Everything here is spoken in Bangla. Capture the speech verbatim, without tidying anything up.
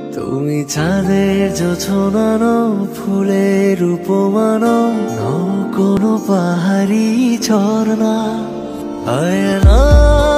তুমি চাঁদের জোছনানো ফুলের উপমানো নও কোনো পাহাড়ি ঝর্ণা আয়না